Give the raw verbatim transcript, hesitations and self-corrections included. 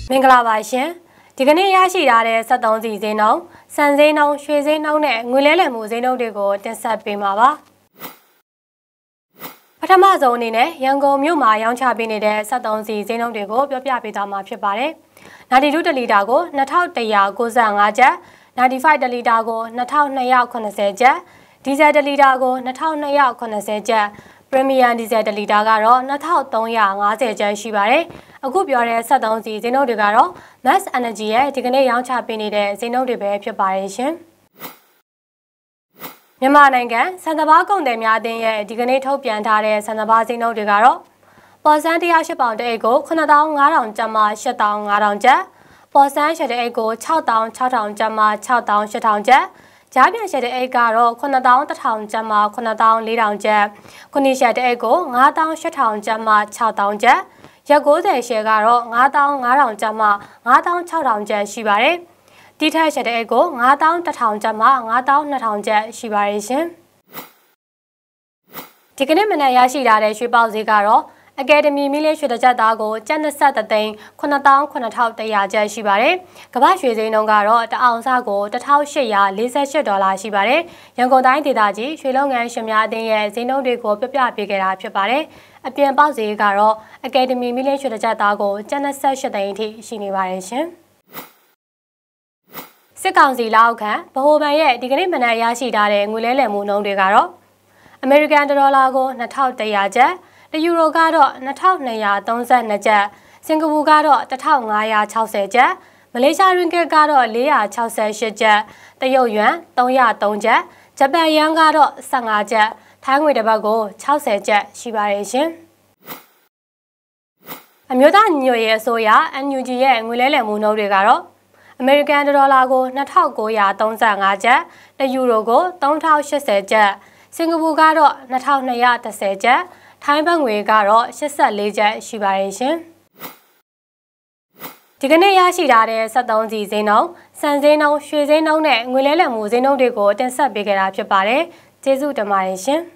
မင်္ဂလာပါရှင်ဒီကနေ့ရရှိထားတဲ့စက်သုံးစီဈေးနှုန်းစံဈေးနှုန်းရွှေဈေးနှုန်းနဲ့ငွေလဲလှယ်မှုဈေးနှုန်းတွေကိုတင်ဆက်ပေးမှာပါပထမဆုံးအနေနဲ့ရန်ကုန်မြို့မှာရောင်းချပေးနေတဲ့စက်သုံးစီဈေးနှုန်းတွေကိုပြောပြပေးသွားမှာဖြစ်ပါတယ်နာတီတူတလီတာကိုနှစ်ထောင်တစ်ရာကိုးဆယ်ငါးကျပ်နာတီဖိုင်တလီတာကိုနှစ်ထောင်နှစ်ရာခုနှစ်ဆယ်ကျပ်ဒီဇယ်တလီတာကိုနှစ်ထောင်နှစ်ရာခုနှစ်ဆယ်ကျပ်ပရီမီယံဒီဇယ်တလီတာကတော့နှစ်ထောင်သုံးရာငါးဆယ်ကျပ်ရှိပါတယ်အခုပြောတဲ့စက်သုံးစီဈေးနှုန်းတွေကတော့ Max Energy ရဲ့ဒီကနေ့ရောင်းချပေးနေတဲ့ဈေးနှုန်းတွေပဲဖြစ်ပါတယ်ရှင်မြန်မာနိုင်ငံစံတဘာကုန်သည်များအသင်းရဲ့ဒီကနေ့ထုတ်ပြန်ထားတဲ့စံတဘာဈေးနှုန်းတွေကတော့ပေါ်စန်းတစ်ရာရှစ်ပေါင်တစ်အိတ်ကိုခုနှစ်သောင်းငါးထောင်ကျပ်မှရှစ်သောင်းငါးထောင်ကျပ်ပေါ်စန်းရှယ်တစ်အိတ်ကိုခြောက်သောင်းခြောက်ထောင်ကျပ်မှခြောက်သောင်းရှစ်ထောင်ကျပ်ကြားပြန်ရှယ်တဲ့အိတ်ကတော့ခုနှစ်သောင်းတစ်ထောင်ကျပ်မှခုနှစ်သောင်းလေးထောင်ကျပ်ခုနှစ်ရှယ်တဲ့အိတ်ကိုငါးသောင်းရှစ်ထောင်ကျပ်မှခြောက်သောင်းကျပ်ရက်ကိုးဆယ်ရှယ်ကတော့ငါးသောင်းငါးထောင်ကျပ်မှငါးသောင်းခြောက်ထောင်ကျပ်ရှိပါတယ်တီထက်ရှယ်တဲ့အိတ်ကိုငါးသောင်းတစ်ထောင်ကျပ်မှငါးသောင်းနှစ်ထောင်ကျပ်ရှိပါတယ်ရှင်ဒီကနေ့မနက်ရရှိထားတဲ့ရွှေပေါက်ဈေးကတော့အကယ်ဒမီမီလေးရွှေတစ်ကျပ်သားကိုကျပ်နှစ်ဆက်သိန်းခုနှစ်သောင်းခုနှစ်ထောင်တစ်ရာကျပ်ရှိပါတယ်။ကမ္ဘာရွှေဈေးနှုန်းကတော့တအောင်စကိုတစ်ထောင်ရှစ်ရာလေးဆယ်ရှစ်ဒေါ်လာရှိပါတယ်။ရန်ကုန်တိုင်းဒေသကြီးရွှေလုပ်ငန်းရှင်များအသင်းရဲ့ဈေးနှုန်းတွေကိုပြပြပေးခဲ့တာဖြစ်ပါတယ်။အပြင်ပေါက်ဈေးကတော့အကယ်ဒမီမီလေးရွှေတစ်ကျပ်သားကိုကျပ်နှစ်ဆက်ရှစ်သိန်းအထိရှိနေပါတယ်ရှင်။စစ်ကောင်စီလက်အောက်ခံဗဟိုဘဏ်ရဲ့ဒီကနေ့မနက်ရရှိထားတဲ့ငွေလဲလှယ်မှုနှုန်းတွေကတော့အမေရိကန်ဒေါ်လာကိုနှစ်ထောင်တစ်ရာကျပ်တယူရိုကတော့နှစ်ထောင်နှစ်ရာသုံးဆယ်နှစ်ကျပ်စင်ကာပူကတော့တစ်ထောင်ငါးရာခြောက်ဆယ်ကျပ်မလေးရှားရင်းဂစ်ကတော့လေးရာခြောက်ဆယ်ရှစ်ကျပ်တရုတ်ယွမ်သုံးရာသုံးကျပ်ဂျပန်ယန်ကတော့ဆယ့်ငါးကျပ်ထိုင်းငွေတစ်ပတ်ကိုခြောက်ဆယ်ကျပ်ရှိပါတယ်ရှင်အမျိုးသားညီညွတ်ရေးအစိုးရ အန်ယူဂျီ ရဲ့ငွေလဲလှယ်မှုနှုန်းတွေကတော့အမေရိကန်ဒေါ်လာကိုနှစ်ထောင်ကိုးရာသုံးဆယ်ငါးကျပ်တယူရိုကိုသုံးထောင်ရှစ်ဆယ်ကျပ်စင်ကာပူကတော့နှစ်ထောင်နှစ်ရာတစ်ဆယ်ကျပ်ထိုင်းဘတ်ငွေကတော့ရှစ်ဆယ့်လေးကျပ်ရှိပါတယ်ရှင်ဒီကနေ့ရရှိထားတဲ့စက်သုံးစီဈေးနှုန်းစံဈေးနှုန်းရွှေဈေးနှုန်းနဲ့ငွေလဲလှယ်မှုဈေးနှုန်းတွေကိုတင်ဆက်ပေးခဲ့တာဖြစ်ပါတယ်ကျေးဇူးတင်ပါတယ်ရှင်